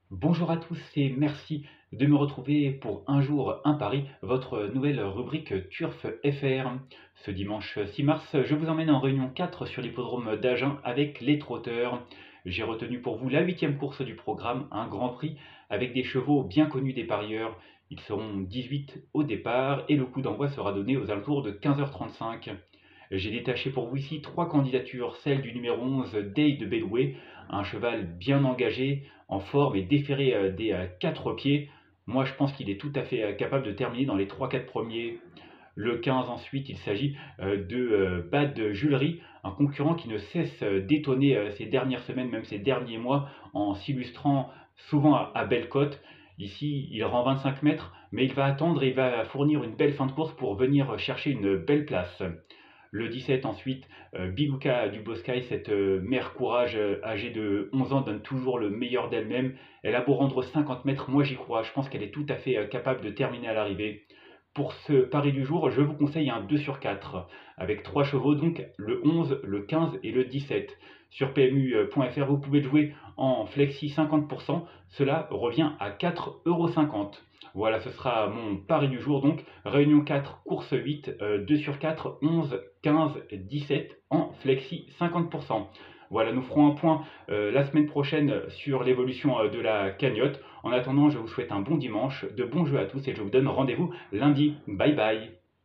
Bonjour à tous et merci de me retrouver pour Un jour, un pari, votre nouvelle rubrique Turf FR. Ce dimanche 6 mars, je vous emmène en réunion 4 sur l'hippodrome d'Agen avec les trotteurs. J'ai retenu pour vous la huitième course du programme, un grand prix avec des chevaux bien connus des parieurs. Ils seront 18 au départ et le coup d'envoi sera donné aux alentours de 15h35. J'ai détaché pour vous ici trois candidatures, celle du numéro 11, Day de Bedway, un cheval bien engagé, en forme et déféré des quatre pieds. Moi, je pense qu'il est tout à fait capable de terminer dans les trois-quatre premiers. Le 15, ensuite, il s'agit de Bad Julery, un concurrent qui ne cesse d'étonner ces dernières semaines, même ces derniers mois, en s'illustrant souvent à belle cote. Ici, il rend 25 mètres, mais il va attendre et il va fournir une belle fin de course pour venir chercher une belle place. Le 17 ensuite, Biluka du Boscaï, cette mère courage âgée de 11 ans, donne toujours le meilleur d'elle-même. Elle a beau rendre 50 mètres, moi j'y crois, je pense qu'elle est tout à fait capable de terminer à l'arrivée. Pour ce pari du jour, je vous conseille un 2 sur 4, avec 3 chevaux, donc le 11, le 15 et le 17. Sur PMU.fr, vous pouvez jouer en flexi 50%, cela revient à 4,50 €. Voilà, ce sera mon pari du jour, donc réunion 4, course 8, 2 sur 4, 11, 15, 17 en flexi 50%. Voilà, nous ferons un point la semaine prochaine sur l'évolution de la cagnotte. En attendant, je vous souhaite un bon dimanche, de bons jeux à tous et je vous donne rendez-vous lundi. Bye bye.